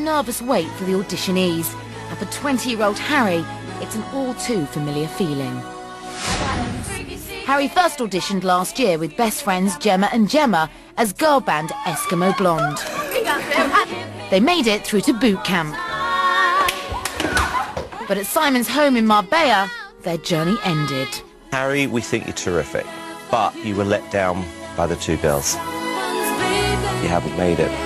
nervous wait for the auditionees, and for 20-year-old Harry, it's an all-too-familiar feeling. Harry first auditioned last year with best friends Gemma and Gemma as girl band Eskimo Blonde. They made it through to boot camp. But at Simon's home in Marbella, their journey ended. Harry, we think you're terrific, but you were let down by the two girls. You haven't made it.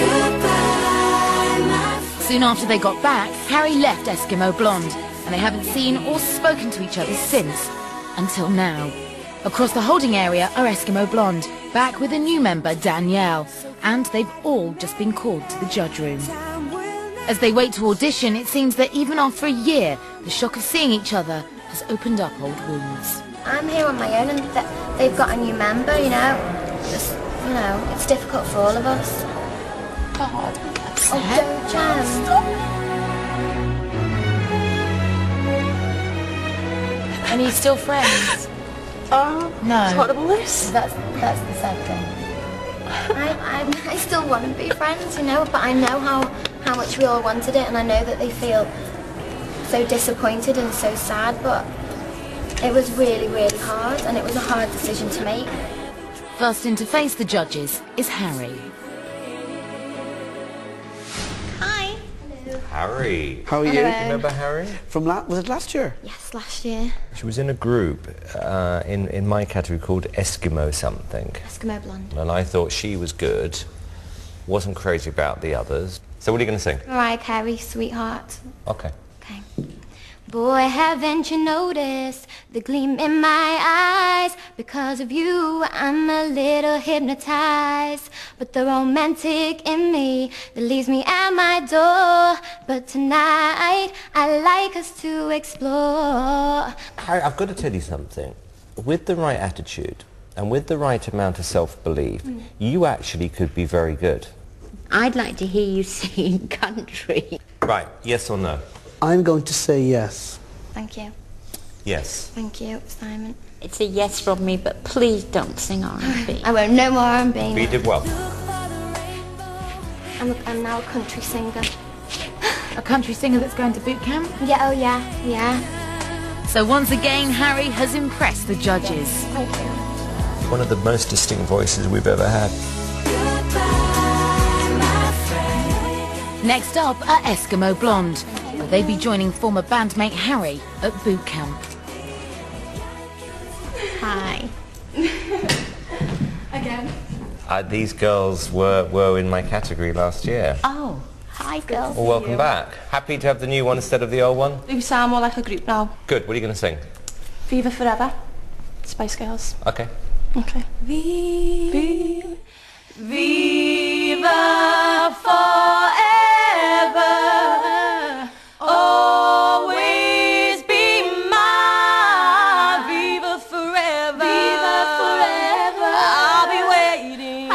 Soon after they got back, Harry left Eskimo Blonde, and they haven't seen or spoken to each other since, until now. Across the holding area are Eskimo Blonde, back with a new member, Danielle, and they've all just been called to the judge room. As they wait to audition, it seems that even after a year, the shock of seeing each other has opened up old wounds. I'm here on my own, and they've got a new member, you know. It's difficult for all of us. God, oh, don't, Jem. Stop. And are you still friends? No. Horrible this. That's the sad thing. I still want to be friends, you know, but I know how much we all wanted it, and I know that they feel so disappointed and so sad, but it was really, really hard, and it was a hard decision to make. First in to face the judges is Harry. Hi. Hello. Harry. How are you? Hello. Remember Harry? Was it last year? Yes, last year. She was in a group in my category called Eskimo something. Eskimo Blonde. And I thought she was good, wasn't crazy about the others. So what are you going to sing? Mariah Carey, Sweetheart. Okay. Okay. Boy, haven't you noticed the gleam in my eyes? Because of you, I'm a little hypnotized. But the romantic in me that leaves me at my door. But tonight, I'd like us to explore. Harry, I've got to tell you something. With the right attitude and with the right amount of self-belief, you actually could be very good. I'd like to hear you sing country. Right, yes or no? I'm going to say yes. Thank you. Yes. Thank you, Simon. It's a yes from me, but please don't sing R&B. I won't. No more R&B. But you did well. I'm now a country singer. A country singer that's going to boot camp? Yeah, oh yeah, yeah. So once again, Harry has impressed the judges. Thank you. One of the most distinct voices we've ever had. Next up are Eskimo Blonde, where they'd be joining former bandmate Harry at boot camp. Hi. Again. These girls were in my category last year. Oh, hi girls. Well, welcome back. Happy to have the new one instead of the old one? We sound more like a group now. Good. What are you going to sing? Viva Forever. Spice Girls. Okay. Okay. Viva forever, always be mine. Viva forever, I'll be waiting,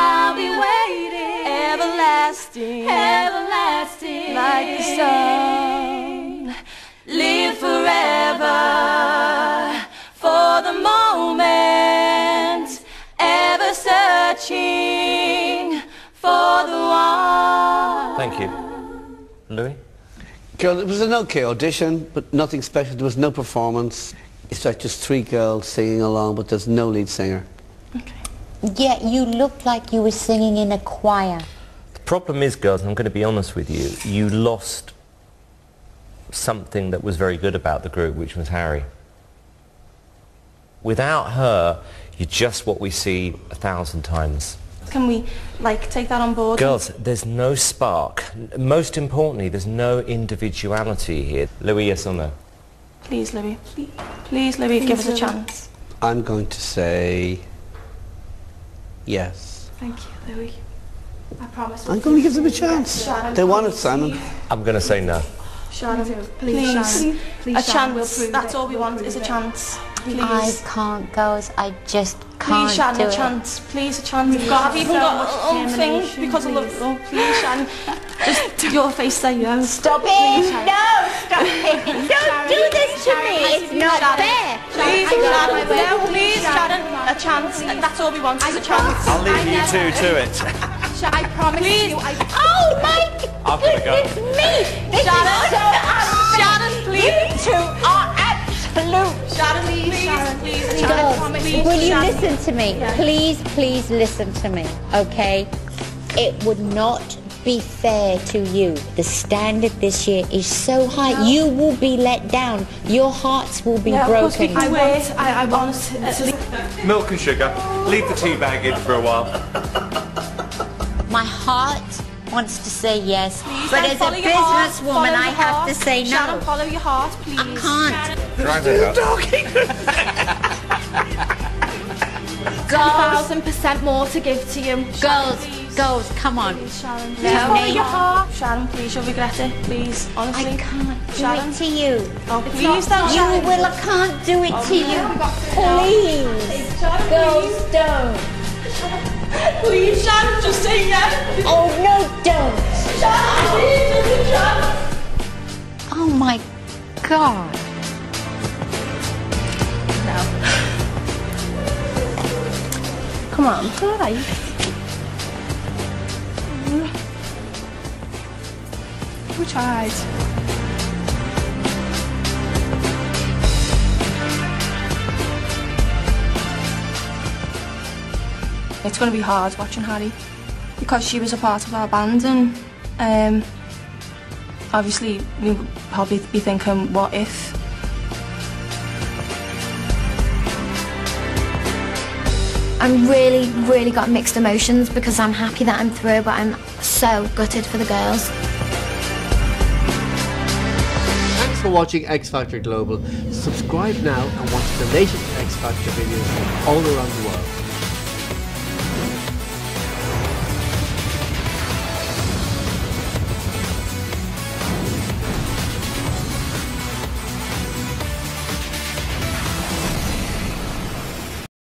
everlasting, like the sun. Live forever for the moment, ever searching for the one. Thank you. Louis? Girl, it was an okay audition, but nothing special. There was no performance. It's like just three girls singing along, but there's no lead singer. Okay. Yeah, you looked like you were singing in a choir. The problem is, girls, and I'm going to be honest with you, you lost something that was very good about the group, which was Harry. Without her, you're just what we see 1,000 times. Can we, like, take that on board? Girls, there's no spark. Most importantly, there's no individuality here. Louis, yes or no? Please, Louis. Please, Louis, give us a chance. I'm going to say yes. Thank you, Louis. I promise. I'm going to give them a chance. Sharon, They want it, Simon. I'm going to say no. Sharon, please. A chance. That's all we want is a chance. Please. I can't, girls. I just can't Please, Sharon, do a it. chance. Please, a chance. I've even got a own thing because I love you. Oh, please, Sharon. Just your face say yes. Stop it! No, stop it! Don't do this to me. It's not fair. Please, Sharon. No, please, Sharon. A chance. That's all we want is a chance. I'll leave you two to it. I promise you. Oh my goodness me! This Sharon, please. You two are absolute. Sharon, please. Sharon, please. Will you listen to me? Please, please listen to me, okay? It would not be fair to you. The standard this year is so high. No. You will be let down. Your hearts will be broken. I want to leave. Milk and sugar. Leave the tea bag in for a while. My heart wants to say yes, Please, but as a businesswoman, I have to say no. Sharon, follow your heart, please. I can't. Drive it up. 1,000% more to give to you. Girls, come on. Sharon, please. Follow your heart. Sharon, please, you'll regret it. Please, honestly. I can't do Sharon. it to you. Oh, please don't. You will. I can't do it to you. Please. Girls, don't. Please, Sharon, just say yes. Oh, no, don't. Sharon, please, Sharon. Oh, my God. Come on, it's all right. We tried. It's going to be hard watching Harry because she was a part of our band, and obviously we would probably be thinking, what if? I'm really got mixed emotions because I'm happy that I'm through, but I'm so gutted for the girls. Thanks for watching X Factor Global. Subscribe now and watch the latest X Factor videos from all around the world.